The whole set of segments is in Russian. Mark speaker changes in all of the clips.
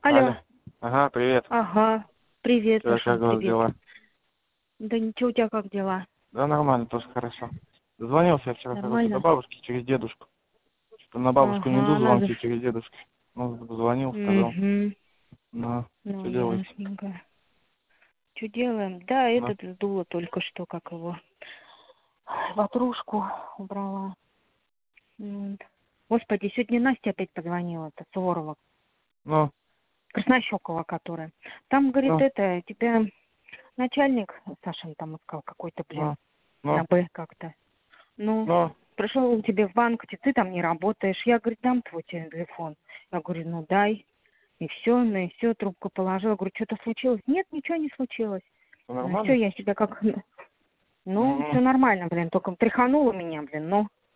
Speaker 1: Алло.
Speaker 2: Алло. Ага, привет.
Speaker 1: Ага. Привет,
Speaker 2: Как
Speaker 1: Саша,
Speaker 2: у вас
Speaker 1: привет.
Speaker 2: дела?
Speaker 1: Да ничего, у тебя как дела?
Speaker 2: Да нормально, тоже хорошо. Звонился я вчера, короче, до
Speaker 1: Нормально?
Speaker 2: бабушки через дедушку. Что на бабушку не иду,
Speaker 1: Ага, надо.
Speaker 2: звонки через дедушку. Ну, звонил, сказал.
Speaker 1: Угу.
Speaker 2: Ну,
Speaker 1: Ну,
Speaker 2: что делаете?
Speaker 1: ясненько. Что делаем? Да,
Speaker 2: Ну,
Speaker 1: этот сдуло только что, как его, ватрушку убрала. Вот. Господи, сегодня Настя опять позвонила-то, Суворова,
Speaker 2: ну,
Speaker 1: Краснощекова, которая. Там, говорит,
Speaker 2: ну,
Speaker 1: это, тебя начальник, Сашин там искал какой-то, блин,
Speaker 2: ну,
Speaker 1: на Б как-то. Ну,
Speaker 2: ну,
Speaker 1: пришел к тебе в банк, ты там не работаешь. Я, говорит, дам твой телефон. Я говорю, ну дай. И все, ну и все, трубку положила. Говорю, что-то случилось? Нет, ничего не случилось.
Speaker 2: все
Speaker 1: Ну
Speaker 2: нормально?
Speaker 1: все, я себя как... Ну, все
Speaker 2: Угу.
Speaker 1: нормально, блин, только тряхануло меня, блин,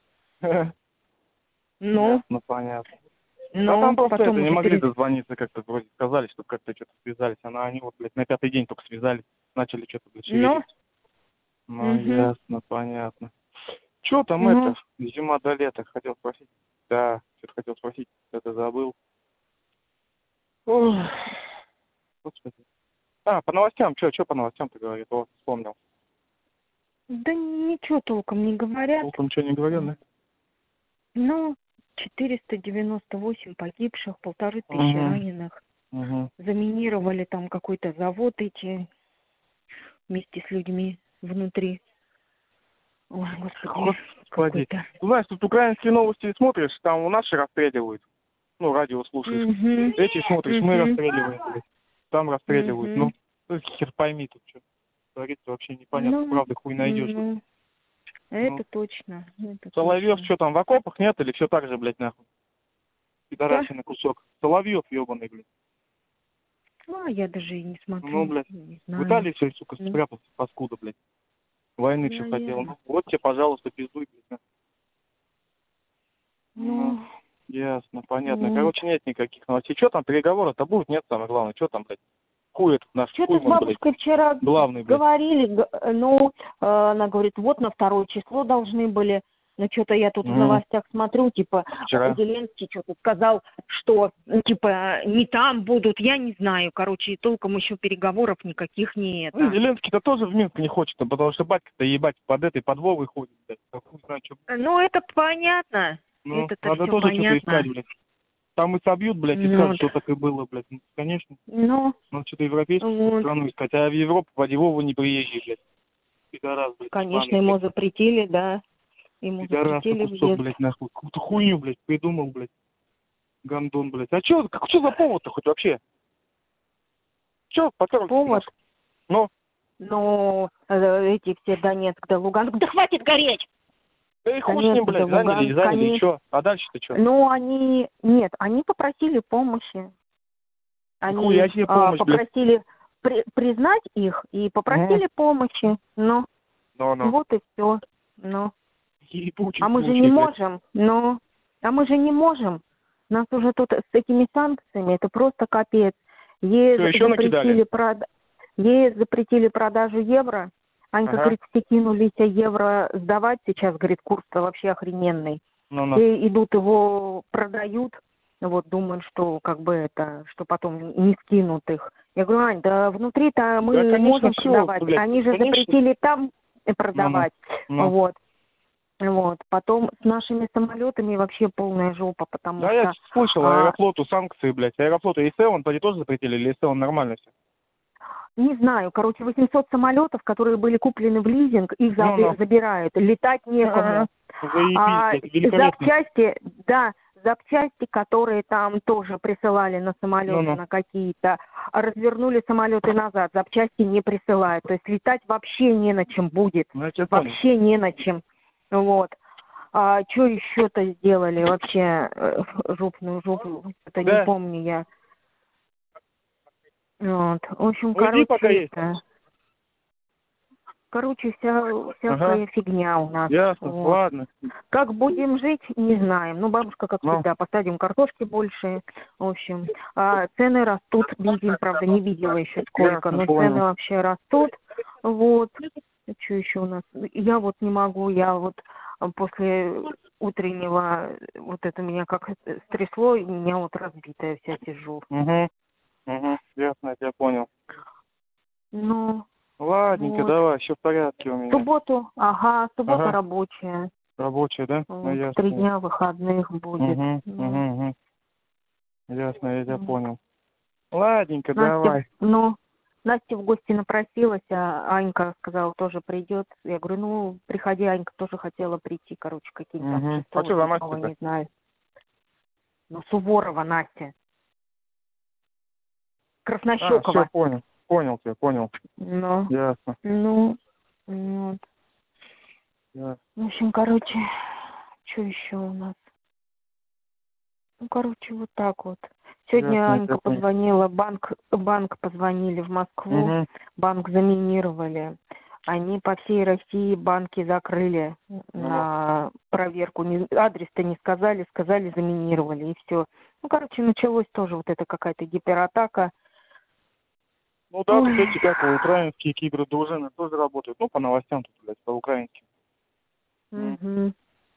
Speaker 1: ну,
Speaker 2: Ясно, понятно. Да там просто это,
Speaker 1: потом
Speaker 2: не
Speaker 1: уже
Speaker 2: могли дозвониться, как-то вроде сказали, что как-то что-то связались. Они вот, блядь, на 5-й день только связались, начали что-то, блядь,
Speaker 1: ну,
Speaker 2: шевелиться. Ну,
Speaker 1: угу,
Speaker 2: ясно, понятно. Че там
Speaker 1: ну,
Speaker 2: зима до лета, хотел спросить. Да, что-то хотел спросить, это забыл. Ох, господи. По новостям, что по новостям ты говоришь? Вот, вспомнил.
Speaker 1: да ничего толком не говорят.
Speaker 2: Толком ничего не говорил, да?
Speaker 1: Ну, 498 погибших, 1500
Speaker 2: Угу,
Speaker 1: раненых.
Speaker 2: угу.
Speaker 1: Заминировали там какой-то завод эти вместе с людьми внутри. Ой, господи,
Speaker 2: Господи.
Speaker 1: какой-то.
Speaker 2: Ты знаешь, тут украинские новости смотришь, там у нас же расстреливают. Ну, радио слушаешь.
Speaker 1: Угу.
Speaker 2: Эти смотришь, мы
Speaker 1: Угу.
Speaker 2: расстреливаем, блядь. Там расстреливают.
Speaker 1: Угу.
Speaker 2: Ну, хер пойми тут что. Творится вообще непонятно,
Speaker 1: Ну,
Speaker 2: правда хуй найдешь. Ну,
Speaker 1: это точно. Это
Speaker 2: Соловьев
Speaker 1: точно.
Speaker 2: что там, в окопах нет или все так же, блядь, нахуй?
Speaker 1: Да?
Speaker 2: Пидорасина кусок. Соловьев ебаный, блядь.
Speaker 1: Ну, а я даже и не
Speaker 2: Ну,
Speaker 1: смотрю,
Speaker 2: блядь.
Speaker 1: не
Speaker 2: В
Speaker 1: знаю.
Speaker 2: Италии все, сука,
Speaker 1: Ну,
Speaker 2: спрятался, паскуда, блядь. Войны все хотел.
Speaker 1: наверное.
Speaker 2: Ну, вот тебе, пожалуйста, пиздуй, блядь. Ну,
Speaker 1: Ну,
Speaker 2: ясно, понятно.
Speaker 1: вот.
Speaker 2: Короче, нет никаких новостей. Что там, переговоры-то будут? Нет, самое главное. Что там, блядь? Хуй этот наш,
Speaker 1: Что-то с
Speaker 2: хуйман, блядь.
Speaker 1: бабушкой вчера
Speaker 2: Главный, блядь.
Speaker 1: говорили, ну, она говорит, вот на 2 число должны были. Но что-то я тут в новостях смотрю, типа,
Speaker 2: Вчера.
Speaker 1: Зеленский что-то сказал, что, типа, не там будут, я не знаю. Короче, и толком еще переговоров никаких не это.
Speaker 2: Ну, Зеленский-то тоже в Минск не хочет, потому что батька-то ебать под этой подвовой ходит, блядь. Хуй знает, что.
Speaker 1: Ну, это понятно.
Speaker 2: Ну,
Speaker 1: Это-то
Speaker 2: надо
Speaker 1: все
Speaker 2: тоже что-то
Speaker 1: понятно.
Speaker 2: искать, блядь. Там и собьют, блядь, и скажут, что так и было, блядь. Ну, конечно.
Speaker 1: Ну,
Speaker 2: Надо что-то европейскую
Speaker 1: вот.
Speaker 2: страну искать. А в Европу поди Вова не приезжай, блядь. Пидорас, блядь.
Speaker 1: Конечно,
Speaker 2: ебаный,
Speaker 1: ему
Speaker 2: блядь.
Speaker 1: запретили, да. Ему
Speaker 2: Пидорас,
Speaker 1: запретили
Speaker 2: кусок,
Speaker 1: въезд.
Speaker 2: блядь, нахуй. Какую-то хуйню, блядь, придумал, блядь. Гандон, блядь. А что за повод-то хоть вообще? Че, потерлись?
Speaker 1: Повод?
Speaker 2: Ну,
Speaker 1: Ну, эти все Донецк да Луганск. Да хватит гореть!
Speaker 2: да и хуй с ним,
Speaker 1: Донецк да
Speaker 2: блядь, заняли,
Speaker 1: Луганск,
Speaker 2: и что? А дальше-то что?
Speaker 1: ну, нет, они попросили помощи.
Speaker 2: Нихуя
Speaker 1: Они
Speaker 2: себе помощь,
Speaker 1: попросили признать их и попросили помощи. Ну,
Speaker 2: Ну.
Speaker 1: вот и все. Ну.
Speaker 2: Ебучий
Speaker 1: А мы же
Speaker 2: случай,
Speaker 1: не
Speaker 2: блядь.
Speaker 1: можем. Ну, а мы же не можем. Нас уже тут с этими санкциями, это просто капец. Ей
Speaker 2: Что, еще накидали?
Speaker 1: запретили продажу евро. Они, как говорится, все кинулись евро сдавать. Сейчас, говорит, курс-то вообще охрененный.
Speaker 2: Ну.
Speaker 1: И идут его продают. Вот, думают, что как бы это, что потом не скинут их. Я говорю, Ань, да внутри-то мы
Speaker 2: конечно,
Speaker 1: можем
Speaker 2: всё,
Speaker 1: продавать.
Speaker 2: блядь,
Speaker 1: Они же
Speaker 2: конечно.
Speaker 1: запретили там продавать.
Speaker 2: Ну.
Speaker 1: Вот. Потом с нашими самолетами вообще полная жопа, потому
Speaker 2: Да,
Speaker 1: что...
Speaker 2: я слышал, Аэрофлоту санкции, блядь. Аэрофлоту и Севен тоже запретили, или Севен нормально все?
Speaker 1: Не знаю, короче, 800 самолетов, которые были куплены в лизинг, их забирают. Летать некому.
Speaker 2: Заебись, блядь, великолепно.
Speaker 1: Запчасти, которые там тоже присылали на самолеты, на какие-то, развернули самолеты назад, запчасти не присылают. То есть летать вообще не на чем будет. Вообще не на чем. Вот. А что еще-то сделали вообще жопную жопу? Это не помню я. Вот. В общем, короче, всякая фигня у нас.
Speaker 2: Ясно,
Speaker 1: вот.
Speaker 2: ладно.
Speaker 1: Как будем жить, не знаем. Ну, бабушка, как всегда, посадим картошки больше. В общем, цены растут. Бензин, правда, не видела еще сколько, но цены вообще растут. Вот. Что еще у нас? Я вот не могу, я вот после утреннего, вот это меня как стрясло, и меня вот разбитая вся сижу.
Speaker 2: Угу, ясно, я тебя понял.
Speaker 1: Ну,
Speaker 2: Ладненько,
Speaker 1: вот.
Speaker 2: давай, все в порядке у меня.
Speaker 1: Суббота
Speaker 2: Ага.
Speaker 1: рабочая.
Speaker 2: Рабочая, да?
Speaker 1: Вот,
Speaker 2: Ну, ясно.
Speaker 1: 3 дня выходных будет.
Speaker 2: Угу. Ясно, я тебя понял. Ладненько, давай.
Speaker 1: Настя в гости напросилась, а Анька сказала, тоже придет. Я говорю, ну, приходи, Анька тоже хотела прийти, короче, какие-то там
Speaker 2: А что за Настя-то?
Speaker 1: не знаю. Ну, Суворова Настя. Краснощекова.
Speaker 2: Все, понял. Понял.
Speaker 1: Ну,
Speaker 2: Ясно.
Speaker 1: Вот.
Speaker 2: Ясно.
Speaker 1: В общем, короче, что еще у нас? Ну, короче, вот так вот. Сегодня
Speaker 2: Ясно,
Speaker 1: Анька позвонила, банк позвонили в Москву, банк заминировали. Они по всей России банки закрыли на проверку. Адрес-то не сказали заминировали, и все. Ну, короче, началось тоже вот это какая-то гиператака.
Speaker 2: Ну да, тут эти как украинские кибердружины тоже работают. Ну, по новостям тут, блядь, по-украински.
Speaker 1: Угу.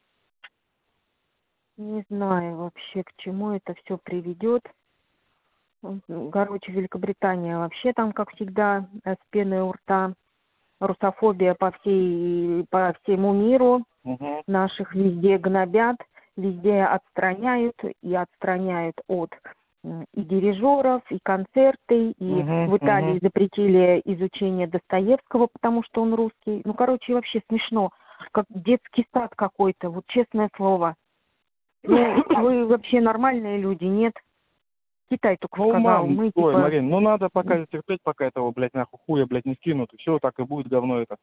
Speaker 1: Не знаю вообще, к чему это все приведет. Короче, Великобритания вообще там, как всегда, с пеной у рта. Русофобия по всему миру. Наших везде гнобят, везде отстраняют от и дирижеров, и концерты, и в Италии запретили изучение Достоевского, потому что он русский. Ну, короче, вообще смешно, как детский сад какой-то, вот честное слово. Ну, вы вообще нормальные люди, нет? Китай только сказал, мы типа...
Speaker 2: Марин, ну надо пока терпеть, пока этого, блядь, нахуй хуя, блядь, не скинут, и все, так и будет говно это.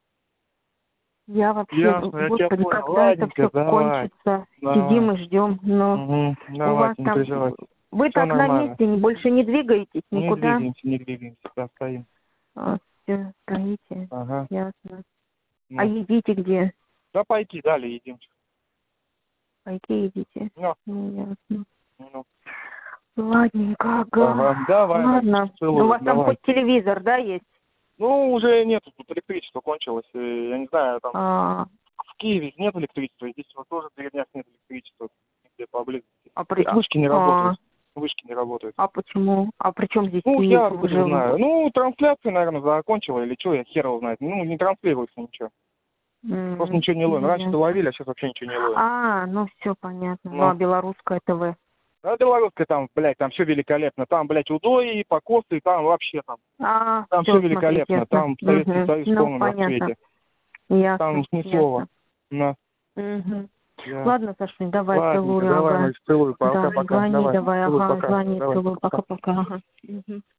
Speaker 1: Я вообще, господи, когда это все кончится, сидим и ждем, но у вас там... Вы так на месте больше не двигаетесь никуда?
Speaker 2: Не двигаемся, да, стоим.
Speaker 1: Все, стоите, ясно.
Speaker 2: Ну.
Speaker 1: А едите где?
Speaker 2: Да пайки дали, едим.
Speaker 1: Пайки едите?
Speaker 2: Ну,
Speaker 1: ясно.
Speaker 2: Ну.
Speaker 1: Ладненько,
Speaker 2: давай.
Speaker 1: Ладно.
Speaker 2: Целую,
Speaker 1: у вас там хоть телевизор, да, есть?
Speaker 2: Ну, уже нету, тут электричество кончилось. Я не знаю, там в Киеве нет электричества, здесь вот тоже 3 дня нет электричества, где поблизости. Вышки не работают. Вышки не работают.
Speaker 1: А почему? А при чем здесь
Speaker 2: Киев?
Speaker 1: Я
Speaker 2: уже знаю. Ну, трансляция, наверное, закончила или что, я хер его знает. Ну, не транслируется ничего. Просто ничего не ловим. Раньше-то ловили, а сейчас вообще ничего не ловим.
Speaker 1: Ну все понятно. Ну, а белорусское ТВ?
Speaker 2: А белорусская там, блядь, там все великолепно. Там, блядь, удои, покосы, там вообще там. Там все великолепно. Там Советский Союз в полном расцвете.
Speaker 1: Ясно.
Speaker 2: Там ни слова.
Speaker 1: Ладно, Сашунь, давай, целую.
Speaker 2: Давай, целую, пока-пока.
Speaker 1: Звони, давай, целую, пока-пока.